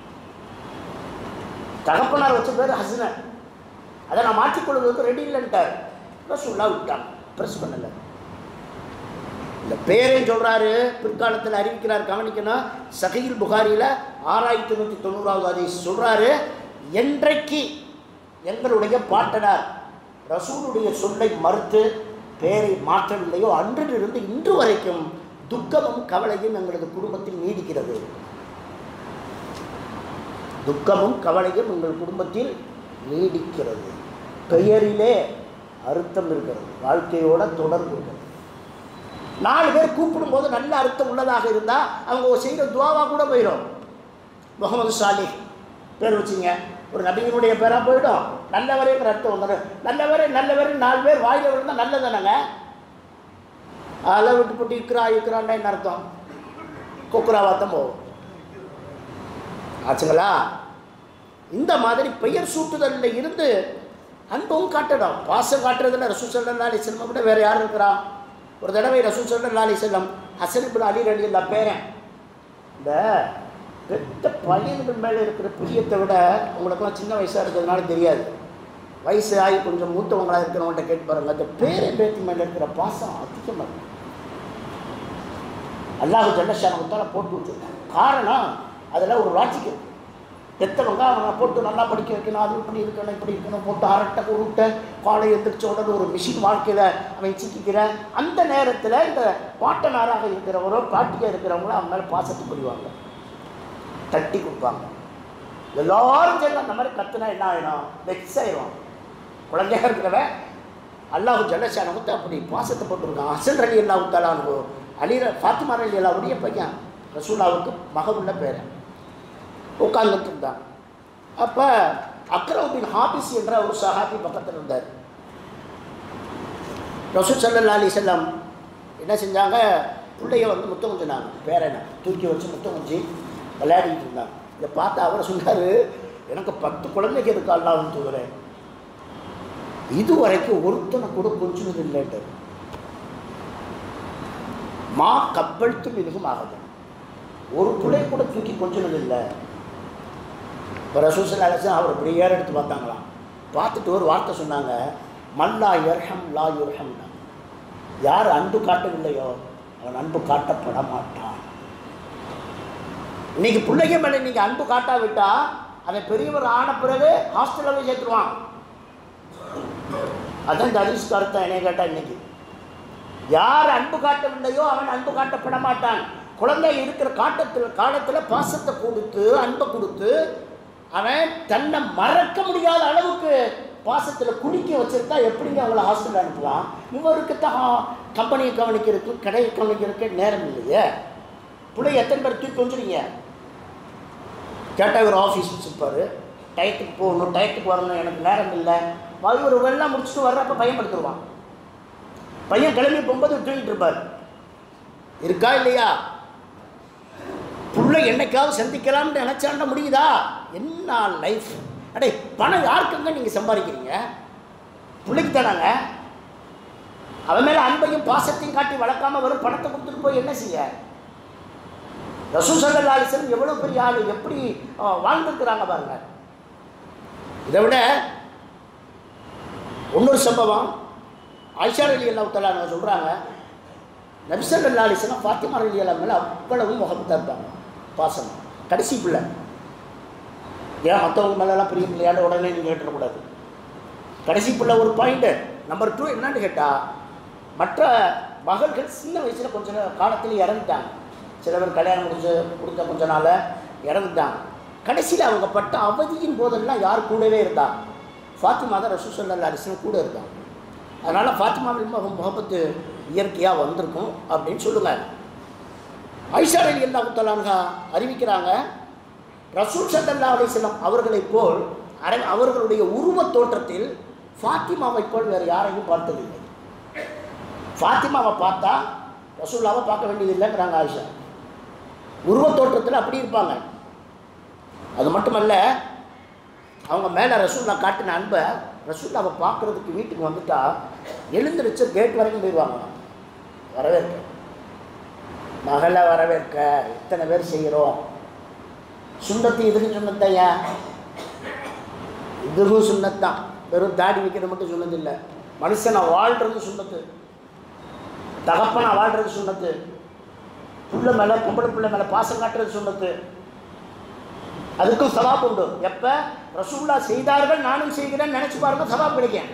தகப்பனார் வச்ச பேர் ஹஸ்னன், அதை நான் மாற்றிக்கொள்வதற்கு ரெடி இல்லைன்ட்டார். ரசூலுல்லாஹ் விட்டாங்க, ப்ரெஸ் பண்ணலை. இந்த பேரையும் சொல்கிறாரு, பிற்காலத்தில் அறிவிக்கிறார். கவனிக்கணும், சஹீஹுல் புகாரியில் 6190வது ஹதீஸ் சொல்கிறாரு, என்றைக்கு எங்களுடைய பாட்டனார் ரசூலுடைய சொல்லை மறுத்து பெயரை மாற்றவில்லையோ அன்றிலிருந்து இன்று வரைக்கும் துக்கமும் கவலையும் எங்களது குடும்பத்தில் நீடிக்கிறது. துக்கமும் கவலையும் எங்கள் குடும்பத்தில் நீடிக்கிறது. பெயரிலே அர்த்தம் இருக்கிறது, வாழ்க்கையோட தொடர்பு இருக்கிறது. 4 பேர் கூப்பிடும்போது நல்ல அர்த்தம் உள்ளதாக இருந்தால் அவங்க செய்கிற துவாவாக கூட போயிடும். முகமது சாலிஹ் பேர் வச்சுங்க, ஒரு நபியினுடைய பேராக போயிடும். நல்லவரேங்கிற அர்த்தம் வந்துடும். நல்லவரே 4 பேர் வாயில் விழுந்தால் நல்லதானங்க. அதெல்லாம் விட்டு போட்டு இருக்கிறாண்டா என்ன அர்த்தம்? கொக்குராவாத்தான் போகும். ஆச்சுங்களா? இந்த மாதிரி பெயர் சூட்டுதலில் இருந்து அன்பும் காட்டணும், பாசம் காட்டுறதுல ரசூல் ஸல்லல்லாஹு அலைஹி வஸல்லம் கூட வேறு யார் இருக்கிறா? ஒரு தடவை ரசூல் ஸல்லல்லாஹு அலைஹி வஸல்லம் ஹஸன் இப்னு அலி ரலியல்லாஹு பேரன், இந்த பெத்த பையன்கள் மேலே இருக்கிற பிரியத்தை விட உங்களுக்கெல்லாம் சின்ன வயசாக இருக்கிறதுனால தெரியாது, வயசு ஆகி கொஞ்சம் மூத்தவங்களாக இருக்கிறவங்கள்ட்ட கேட்டு பாருங்க, அந்த பேரை பேத்தி மேலே இருக்கிற பாசம் அதிகமாக இருக்கும். அல்லாஹ் ஜல்ல ஷானஹு போட்டு வச்சுருக்காங்க. காரணம் அதில் ஒரு லாஜிக் இருக்குது. பெற்றவங்க அவங்க போட்டு நல்லா படிக்க வைக்கணும், அது இப்படி இருக்கணும் இப்படி இருக்கணும், போட்டு அரட்டை உருட்டை காலை எழுந்திரிச்ச உடனே ஒரு மிஷின் வாழ்க்கையில் அவன் சிக்கிக்கிற அந்த நேரத்தில் இந்த பாட்டனாராக இருக்கிறவரோ பாட்டியாக இருக்கிறவங்களோ அவங்க மேலே பாசத்தை புரிவாங்க, தட்டி கொடுப்பாங்க. எல்லோரும் சரி அந்த மாதிரி கற்றுனா என்ன ஆகிடும்? வெக்ஸ் ஆயிடும். குழந்தையாக இருக்கிறவன் அல்லாஹு ஜல்லஷானுக்கு அப்படி பாசத்தை போட்டுருக்கான். ஹசன் அலி அல்லாஹு தஆலா அலி ஃபாத்திமா அலி அல்லாவுடைய பையன், ரசூலாவுக்கு மகவுள்ள பேர். உட்கார்ந்துட்டு இருந்தான். அப்போ அக்ரம் பின் ஹாபிஸ் என்ற ஒரு சஹாபி பக்கத்தில் இருந்தார். ரசூல் ஸல்லல்லாஹு அலைஹி வஸல்லம் என்ன செஞ்சாங்க, பிள்ளைய வந்து முத்தம் கொஞ்சினாங்க. பேரனை தூக்கி வச்சு முத்தம் கொஞ்சி விளையாடிட்டு இருந்தாங்க. இதை பார்த்து அவரை சொன்னார், எனக்கு 10 குழந்தைக்கு இருக்கா அல்லாஹ்னு தூங்குறேன், இது வரைக்கும் ஒருத்தனை கூட கொஞ்சினது இல்லைட்டு. மா கப்பல்த்து மிகவும் ஆகுது, ஒரு பிள்ளை கூட தூக்கி கொஞ்சினது இல்லை. இப்போ ரசூல் ஸல்லல்லாஹு அலைஹி வஸல்லம் அவர் இப்படி எடுத்து பார்த்தாங்களாம். பார்த்துட்டு ஒரு வார்த்தை சொன்னாங்க, மல்லா யர்ஹம் லா யுர்ஹம். யார் அன்பு காட்டவில்லையோ அவன் அன்பு காட்டப்பட மாட்டான். இன்னைக்கு பிள்ளைங்க மேலே நீங்கள் அன்பு காட்டாவிட்டா அதை பெரியவர் ஆன பிறகு ஹாஸ்டலில் போய் சேர்த்துருவான். அதான் இந்த ஹதீஸ் கருத்தை என்னை கேட்டால், இன்னைக்கு யார் அன்பு காட்டவில்லையோ அவன் அன்பு காட்டப்பட மாட்டான். குழந்தை இருக்கிற காலத்தில் பாசத்தை கொடுத்து அன்பை கொடுத்து அவன் தன்னை மறக்க முடியாத அளவுக்கு பாசத்தில் குடிக்க வச்சுருந்தா எப்படிங்க அவங்கள ஹாஸ்டலில் அனுப்பலாம்? இவருக்கு தான் கம்பெனியை கவனிக்கிறதுக்கு கடையை கவனிக்கிறதுக்கு நேரம் இல்லையே. பிள்ளை எத்தனை பேர் தூக்கி கொஞ்சுறீங்க? கேட்டால் இவர் ஆஃபீஸ் வச்சுருப்பார், டயத்துக்கு போகணும் டயத்துக்கு வரணும், எனக்கு நேரம் இல்லை. ஒரு வெள்ளம் முடிச்சுட்டு வர்றப்ப பையன் படுத்துருவான். பையன் கிளம்பி போகும்போது தூங்கிட்டு இருப்பார். இருக்கா இல்லையா? பிள்ளை என்னைக்காவது சந்திக்கலாம்னு நினச்சாண்ட முடியுதா? என்ன லைஃப்! அடே, பணம் யாருக்குங்க நீங்கள் சம்பாதிக்கிறீங்க? பிள்ளைக்கு தானாங்க. அவன் மேலே அன்பையும் பாசத்தையும் காட்டி வளர்க்காமல் வரும் பணத்தை கொடுத்துட்டு போய் என்ன செய்ய? ரசூல் ஸல்லல்லாஹு அலைஹி வஸல்லம் எவ்வளோ பெரிய ஆள், எப்படி வாழ்ந்துருக்குறாங்க பாருங்க. இதை விட இன்னொரு சம்பவம், ஆயிஷா ரலியல்லாஹு தஆலா சொல்கிறாங்க, நபி ஸல்லல்லாஹு அலைஹி வஸல்லம் ஃபாத்திமா ரலியல்லாஹு மேலே அவ்வளவு முகமத்தாக இருப்பாங்க, பாசம். கடைசி பிள்ளை. ஏன் மற்றவங்க மேலெல்லாம் பெரிய பிள்ளையாட உடனே நீங்கள் கேட்டுடக்கூடாது. கடைசி பிள்ளை ஒரு பாயிண்ட்டு. நம்பர் 2 என்னன்னு கேட்டால், மற்ற மகள்கள் சின்ன வயசில் கொஞ்சம் காலத்தில் இறந்துட்டாங்க. சில பேர் கல்யாணம் முடிஞ்சு கொடுத்த கொஞ்ச நாள் இறந்துட்டாங்க. கடைசியில் அவங்க பட்ட அவதியின் போதெல்லாம் யார் கூடவே இருந்தாங்க? ஃபாத்திமா தான் ரசூல் ஸல்லல்லாஹு அலைஹி வஸல்லம் கூட இருந்தாங்க. அதனால் ஃபாத்திமாவின் முகப்பத்து இயற்கையாக வந்திருக்கும் அப்படின்னு சொல்லுங்கள். ஆயிஷா ரலியல்லாஹு தஆலா அறிவிக்கிறாங்க, ரசூல் ஸல்லல்லாஹு அலைஹி வஸல்லம் அவர்களைப் போல் அவர்களுடைய உருவத் தோற்றத்தில் ஃபாத்திமாவை போல் வேறு யாரையும் பார்த்ததில்லை. ஃபாத்திமாவை பார்த்தா ரசூல்லாவை பார்க்க வேண்டியதில்லைங்கிறாங்க ஆயிஷா. உருவத் தோற்றத்தில் அப்படி இருப்பாங்க. அது மட்டுமல்ல, அவங்க மேலே ரசூல்லா காட்டின அன்பை ரசூல்லாவை பார்க்குறதுக்கு வீட்டுக்கு வந்துட்டா எழுந்திரிச்சு கேட் வரைக்கும் போயிடுவாங்க. வரவேற்க, மகளை வரவேற்க இத்தனை பேர் செய்கிறோம். சுண்ணத்து இதுக்கு சுண்ணத்தையா? இதுவும் சுண்ணத்தான். வெறும் தாடி வைக்கிறது மட்டும் சுண்ணத்து இல்லை. மனுஷனை வாழ்கிறது சுண்ணத்து, தகப்பனை வாழ்கிறது சுண்ணத்து, புள்ள மேலே பொம்பளை பிள்ளை மேலே பாசம் காட்டுறது சுண்ணத்து. அதுக்கும் சவாப் உண்டு. எப்போ ரசூல்லா செய்தார்கள் நானும் செய்கிறேன்னு நினச்சி பாருங்க, சவாப் கிடைக்கும்.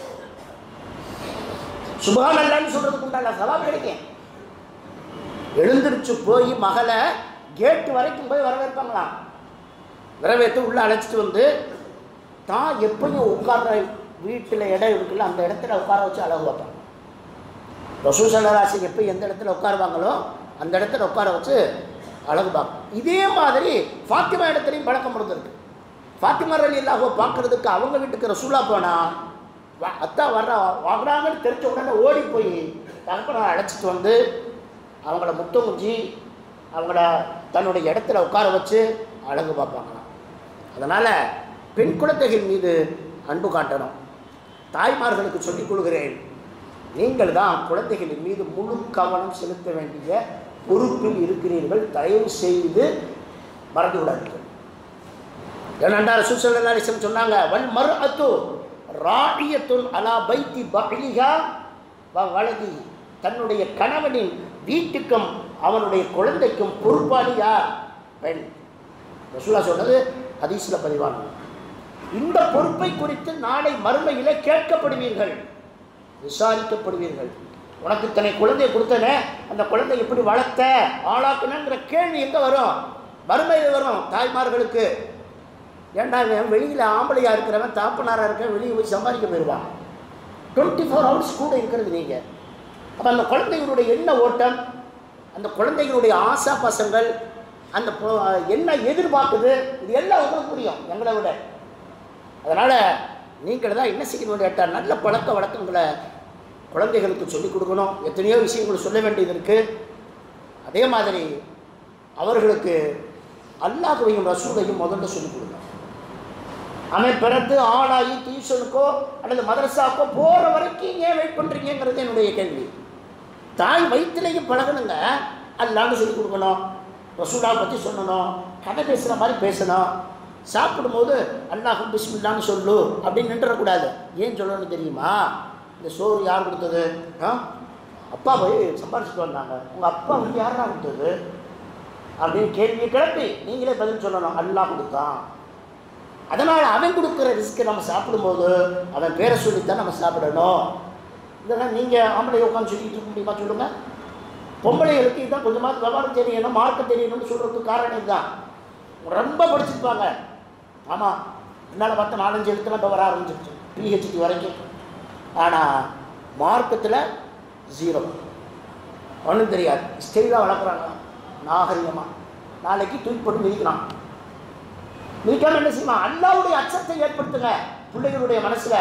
சுப்ஹானல்லாஹ்னு சொல்கிறதுக்கு உண்டான சவாப் கிடைக்கும். எழுந்திரிச்சு போய் மகளை கேட்டு வரைக்கும் போய் வரவேற்பாங்களாம். வரவேற்று உள்ளே அழைச்சிட்டு வந்து தான் எப்பயும் உட்கார்ற வீட்டில் இடம் இருக்குல்ல, அந்த இடத்துல உட்கார வச்சு அழகு வைப்பாங்க. ரசூல் ஸல்லல்லாஹு அலைஹி வஸல்லம் எப்போ எந்த இடத்துல உட்காருவாங்களோ அந்த இடத்துல உட்கார வச்சு அழகு பார்ப்போம். இதே மாதிரி ஃபாத்திமா இடத்துலையும் பழக்கம் இருந்திருக்கு. ஃபாத்திமா ரலியல்லாஹு பார்க்குறதுக்கு அவங்க வீட்டுக்கு ரசூலா போனால் அத்தா வாங்குறாங்கன்னு தெரிஞ்ச உடனே ஓடி போய் தகப்பனை அழைச்சிட்டு வந்து அவங்கள முத்தம் குஞ்சி அவங்கள தன்னுடைய இடத்துல உட்கார வச்சு அழகு பார்ப்பாங்களாம். அதனால் பெண் குழந்தைகள் மீது அன்பு காட்டணும். தாய்மார்களுக்கு சொல்லிக் கொள்கிறேன், நீங்கள் தான் குழந்தைகளின் மீது முழு கவனம் செலுத்த வேண்டிய பொறுப்பில் இருக்கிறீர்கள். தயவு செய்து மறந்து விடாதீர்கள். ஏனென்றால் ரசூல் ஸல்லல்லாஹு அலைஹி வஸல்லம் சொன்னாங்க, வல் மர்அத்து ராஇயத்துன் அலா பைத்தி பஹ்லிஹா வ வலதி. தன்னுடைய கணவனின் வீட்டுக்கும் அவனுடைய குழந்தைக்கும் பொறுப்பாளி யார்? பெண். ரசூலுல்லாஹ் சொன்னது ஹதீஸில் பதிவானது. இந்த பொறுப்பை குறித்து நாளை மறுமையிலே கேட்கப்படுவீர்கள், விசாரிக்கப்படுவீர்கள். உனக்கு இத்தனை குழந்தையை கொடுத்தனே, அந்த குழந்தை எப்படி வளர்த்த ஆளாக்குனங்கிற கேள்வி எங்கே வரும்? மறுமையில் வரும். தாய்மார்களுக்கு ஏன்டா வெளியில் ஆம்பளையாக இருக்கிறவன் தாப்பனாராக இருக்கிறவன் வெளியே போய் சம்பாதிக்க போயிடுவான். 24 hours கூட இருக்கிறது நீங்கள். அப்போ அந்த குழந்தைகளுடைய எண்ண ஓட்டம், அந்த குழந்தைகளுடைய ஆசா பாசங்கள், அந்த என்ன எதிர்பார்க்குது, இது எல்லாம் உங்களுக்கு புரியும் எங்களை விட. அதனால் நீங்கள் தான் என்ன செய்யணும் கேட்டால் நல்ல பழக்க வழக்கங்களை குழந்தைகளுக்கு சொல்லிக் கொடுக்கணும். எத்தனையோ விஷயங்கள் சொல்ல வேண்டியது இருக்குது. அதே மாதிரி அவர்களுக்கு அல்லாஹ்வையும் ரசூலையும் முதல்ல சொல்லிக் கொடுங்க. அவன் பிறந்து ஆளாகி டியூஷனுக்கோ அல்லது மதரசாக்கோ போகிற வரைக்கும் ஏன் வெயிட் பண்ணுறீங்கிறது என்னுடைய கேள்வி. தாய் வயிற்றுலையும் பழகணுங்க. அல்லான்னு சொல்லிக் கொடுக்கணும், ரசூலாவை பற்றி சொல்லணும், கதை பேசுகிற மாதிரி பேசணும். சாப்பிடும்போது அல்லாஹ் பிஸ்மில்லான்னு சொல்லு அப்படின்னு நின்றக்கூடாது. ஏன் சொல்லணும்னு தெரியுமா? இந்த சோறு யார் கொடுத்தது? அப்பா போய் சம்பாரிச்சுட்டு வந்தாங்க. உங்கள் அப்பா வந்து யாரா கொடுத்தது அப்படின்னு கேள்வியை கிளப்பி நீங்களே பதில் சொல்லணும். அல்லாஹ் கொடுத்தான். அதனால் அவன் கொடுக்குற ரிஸ்க்கு நம்ம சாப்பிடும்போது அவன் பேரை சொல்லித்தான் நம்ம சாப்பிடணும். இதெல்லாம் நீங்கள் ஆம்பளை உட்காந்து சொல்லிக்கிட்டு இருக்க முடியுமா சொல்லுங்கள்? பொம்பளைகளுக்கு இதுதான் கொஞ்சமாவது விவகாரம் தெரியணும், மார்க்க தெரியணும்னு சொல்கிறதுக்கு காரணம் இதுதான். ரொம்ப படிச்சிருப்பாங்க. ஆமாம், என்னால் பார்த்தா 4-5 எழுத்துலாம் இப்போ வர ஆரம்பிச்சிருச்சு, PhD வரைக்கும். ஆனால் மார்க்கத்தில் 0, ஒன்றும் தெரியாது. ஸ்டைலாக வளர்க்குறாங்க நாகரிகமாக. நாளைக்கு தூக்கி போட்டு மிதிக்கிறான். மிதிக்காமல் என்ன செய்வான்? அல்லாஹ்வுடைய அச்சத்தை ஏற்படுத்துங்க பிள்ளைகளுடைய மனசில்.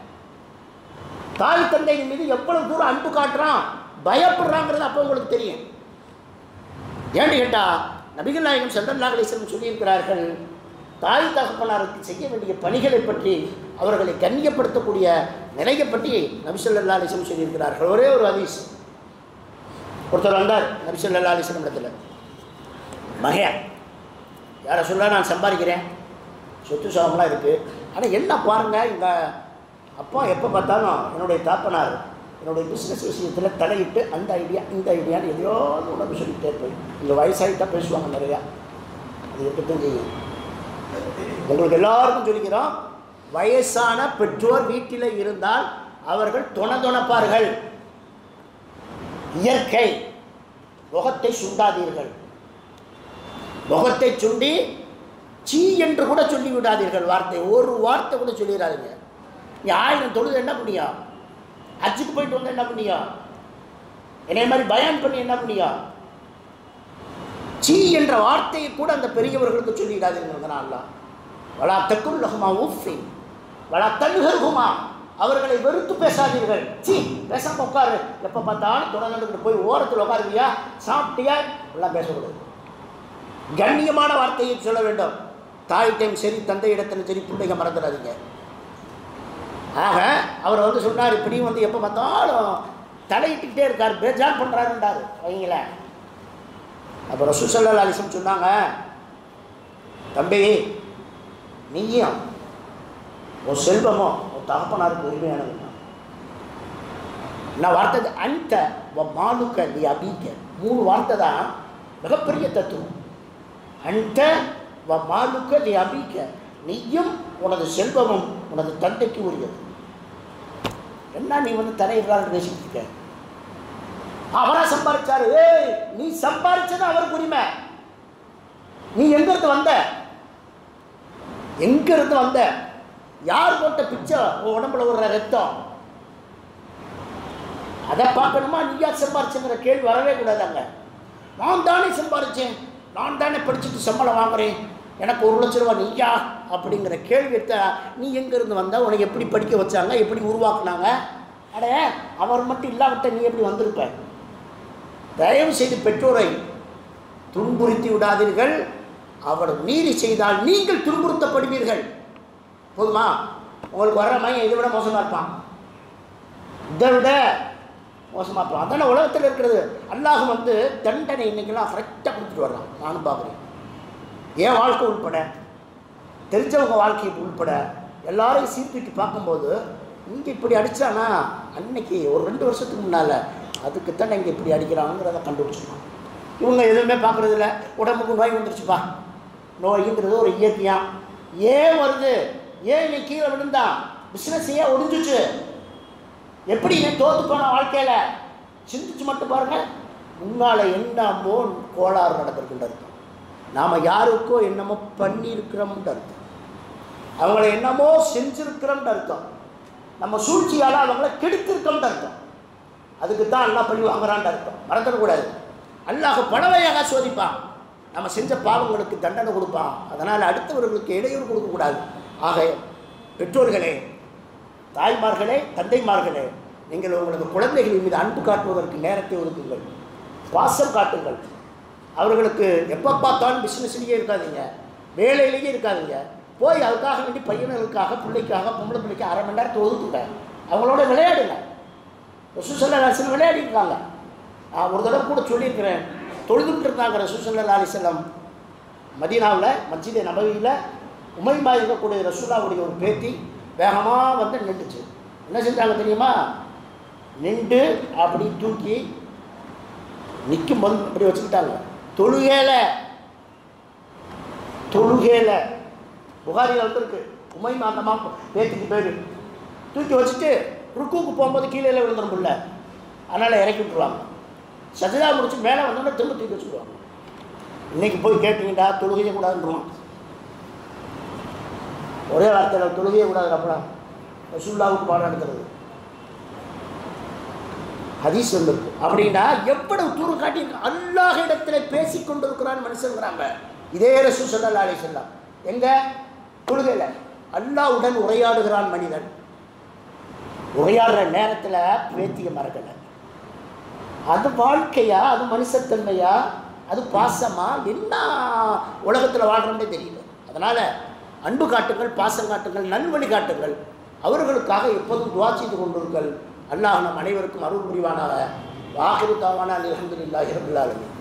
தாய் தந்தையின் மீது எவ்வளவு தூரம் அன்பு காட்டுறான், பயப்படுறாங்கிறது அப்போ உங்களுக்கு தெரியும். ஏன்னு கேட்டால் நபிகள் நாயகம் ஸல்லல்லாஹு அலைஹி வஸல்லம் சொல்லியிருக்கிறார்கள், தாய் தகப்பனாருக்கு செய்ய வேண்டிய பணிகளை பற்றி, அவர்களை கண்ணியப்படுத்தக்கூடிய நிலையை பற்றி நபி ஸல்லல்லாஹு அலைஹி வஸல்லம் சொல்லியிருக்கிறார்கள். ஒரே ஒரு ஹதீஸ். ஒருத்தர் வந்தார் நபி ஸல்லல்லாஹு அலைஹி வஸல்லம் இடத்துல, மகன் யாரை சொல்ல, நான் சம்பாதிக்கிறேன், சொத்து சுகம்லாம் இருக்குது, ஆனால் என்ன பாருங்கள், எங்கள் அப்பா எப்போ பார்த்தாலும் என்னுடைய தாப்பனார் என்னுடைய பிஸ்னஸ் விஷயத்தில் தலையிட்டு அந்த ஐடியா இந்த ஐடியான்னு எதையோ உடம்பு சொல்லிகிட்டே போய் இங்கே வயசாகிட்டா பேசுவாங்க நிறையா. அது இருக்கட்டும் செய்யும். உங்களுக்கு எல்லாருக்கும் சொல்லிக்கிறோம், வயசான பெற்றோர் வீட்டில் இருந்தால் அவர்கள் துணப்பார்கள். இயற்கை. முகத்தை சுண்டாதீர்கள். முகத்தை சுண்டி சீ என்று கூட சொல்லி விடாதீர்கள். வார்த்தை, ஒரு வார்த்தை கூட சொல்லிடாதீங்க. நீ 1000 தொழுது என்ன பண்ணியும், ஹஜ்ஜுக்கு போயிட்டு வந்து என்ன பண்ணியும், என்னை மாதிரி பயான் பண்ணி என்ன பண்ணியும், சீ என்ற வார்த்தையை கூட அந்த பெரியவர்களுக்கு சொல்லிடாதீர்கள். அல்லாஹ் வலா தக்குல் லஹுமா உஃபின் வலா தன்ஹர்ஹுமா, அவர்களை வெறுத்து பேசாதீர்கள். சீ பேசாமல் உட்காரு, எப்போ பார்த்தாலும் தொடர்ந்துட்டு போய் ஓரத்தில் உட்காருவியா, சாப்பிட்டியா, எல்லாம் பேசக்கூடாது. கண்ணியமான வார்த்தையை சொல்ல வேண்டும். தாயிட்டையும் சரி தந்தை இடத்திலும் சரி பிள்ளைங்க மறந்துடாதீங்க. ஆக அவர் வந்து சொன்னார், இப்படி வந்து எப்போ பார்த்தாலும் தலையிட்டுக்கிட்டே இருக்கார், பேஜார் பண்ணுறாருன்றாரு அவங்கள. அப்போ ரசூல் ஸல்லல்லாஹு அலைஹி வஸல்லம் சொன்னாங்க, தம்பி நீயும் உன் செல்வமோ உன் தகப்பனாருக்கு உரிமையானது. நான் வார்த்தை அந்த மாலுக்க நீ அபிக்க, 3 வார்த்தை தான் மிகப்பெரிய தத்துவம். அந்த மாலுக்க நீ அபிக்க, நீயும் உனது செல்வமும் உனது தந்தைக்கு உரியது. என்ன நீ வந்து தலையிடலான்னு பேசிட்டு இருக்க? அவரா சம்பாதிச்சாரு, நீ சம்பாதிச்சது அவருக்கு உரிமை. நீ எங்கிருந்து வந்த, எங்கிருந்து வந்த, யார் போட்ட பிச்சை உன் உடம்புல ஒரு ரத்தம், அதை பார்க்கணுமா? நீயா சம்பாதிச்சுங்கிற கேள்வி வரவே கூடாதாங்க. நான் தானே சம்பாதிச்சேன், நான் தானே படிச்சுட்டு சம்பளம் வாங்குறேன், எனக்கு 1 லட்ச ரூபா நீயா அப்படிங்கிற கேள்வி எடுத்தா, நீ எங்கேருந்து வந்தால், உனக்கு எப்படி படிக்க வச்சாங்க, எப்படி உருவாக்குனாங்க, அட அவர் மட்டும் இல்லாவிட்ட நீ எப்படி வந்திருப்ப? தயவு செய்து பெற்றோரை துன்புறுத்தி விடாதீர்கள். அவர் மீறி செய்தால் நீங்கள் துன்புறுத்தப்படுவீர்கள். போதுமா? உங்களுக்கு வர்ற மையம் இதை விட மோசமாக இருப்பான், இதை விட மோசமாக இருப்பான். அதான உலகத்தில் இருக்கிறது. அல்லாஹ் வந்து தண்டனை இன்னைக்கெல்லாம் கரெக்டாக கொடுத்துட்டு வர்றான். நானும் பார்க்குறேன். என் வாழ்க்கை உள்பட, தெரிஞ்சவங்க வாழ்க்கை உள்பட எல்லாரையும் சீர்திட்டு பார்க்கும்போது, இங்கே இப்படி அடித்தானா அன்னைக்கு ஒரு 2 வருஷத்துக்கு முன்னால் அதுக்குத்தான் இங்கே இப்படி அடிக்கிறாங்கிறத கண்டுபிடிச்சிருக்கோம். இவங்க எதுவுமே பார்க்குறதில்ல. உடம்புக்கு நோய் வந்துருச்சுப்பா, நோய்ங்கிறது ஒரு இயற்கையாக ஏன் வருது, ஏன் நீ கீழே விழுந்தா, பிஸ்னஸ் ஏன் ஒடிஞ்சிச்சு, எப்படி நீ தோற்று போன வாழ்க்கையில் சிந்திச்சு மட்டும் பாருங்கள். முன்னால் என்னமோ கோளாறு நடந்திருக்குன்ற அர்த்தம். நாம் யாருக்கோ என்னமோ பண்ணியிருக்கிறோம்ன்ற அர்த்தம். அவங்கள என்னமோ செஞ்சிருக்கிறோம்னு அர்த்தம், நம்ம சூழ்ச்சியால் அவங்கள கெடுத்திருக்கோம்னு அர்த்தம். அதுக்கு தான் அல்லாஹ் பழி வாங்குறான்னு அர்த்தம். மறந்துடக்கூடாது. அல்லாஹ் பல வகையாக சோதிப்பான், நம்ம செஞ்ச பாவங்களுக்கு தண்டனை கொடுப்பான். அதனால் அடுத்தவர்களுக்கு இடையூறு கொடுக்கக்கூடாது. ஆக பெற்றோர்களே, தாய்மார்களே, தந்தைமார்களே, நீங்கள் உங்களது குழந்தைகளின் மீது அன்பு காட்டுவதற்கு நேரத்தை ஒதுக்குங்கள், பாசம் காட்டுங்கள். அவர்களுக்கு எப்போ பார்த்தாலும் பிஸ்னஸ்லேயே இருக்காதீங்க, வேலையிலேயே இருக்காதீங்க. போய் அதுக்காக வேண்டி பையன்களுக்காக, பிள்ளைக்காக, பொம்பளை பிள்ளைக்கு அரை மணி நேரத்தை ஒதுக்குங்க, அவங்களோட விளையாடுங்க. ரசூல் ஸல்லல்லாஹு அலைஹி வஸல்லம் விளையாடி இருக்காங்க. நான் ஒரு தடவை கூட சொல்லியிருக்கிறேன், தொழுதுகிட்டு இருந்தாங்க ரசூல் ஸல்லல்லாஹு அலைஹி வஸல்லம் மதீனாவில் மஸ்ஜிதே நபவியில். உமைமா இருக்கக்கூடிய ரசூலாவுடைய ஒரு பேத்தி வேகமாக வந்து நின்றுச்சு. என்ன செஞ்சாங்க தெரியுமா? நின்று அப்படி தூக்கி நிற்கும் போது அப்படி வச்சுக்கிட்டாங்க. தொழுகேல புகாரியில் வந்துருக்கு. உமைமா அந்த அம்மா பேத்திக்கு பேர் தூக்கி வச்சுட்டு ருக்குக்கு போகும்போது கீழே விழுந்துடும் இல்லை, அதனால் இறக்கி விட்டுருவாங்க. சஜிதா முடிச்சு மேலே வந்தோன்னா திரும்ப தூக்கி வச்சுக்குவாங்க. இன்றைக்கி போய் கேட்டிங்கடா தொழுகையே கூடாதுன்றான். ஒரே வார்த்தையில் தொழுகையே கூடாது. அப்புறம் ரசூலுல்லாஹ்வுக்கு பாடம் எடுக்கிறது ஹதீஸ் வந்துருக்கு. அப்படின்னா எவ்வளவு தூரம் காட்டி அல்லாஹ் இடத்துல பேசி கொண்டிருக்கிறான்னு மனுஷங்கிறாங்க. இதே ரசூல் ஸல்லல்லாஹு அலைஹி வஸல்லம் எங்க தொழுகையில் அல்லாஹ்வுடன் உரையாடுகிறான் மனிதன். உரையாடுற நேரத்தில் பேத்திய மறக்கலை. அது வாழ்க்கையா, அது மனுஷத்தன்மையா, அது பாசமா, என்ன உலகத்தில் வாழ்கிறோம்னே தெரியல. அதனால் அன்பு காட்டுங்கள், பாசம் காட்டுங்கள், நல்வழி காட்டுங்கள். அவர்களுக்காக எப்போதும் துஆ செய்து கொண்டிருங்கள். அல்லாஹ் நம் அனைவருக்கும் அருள் புரிவானாக. வாஹிரு தாவானா அல்ஹம்துலில்லாஹி ரப்பில் ஆலமீன்.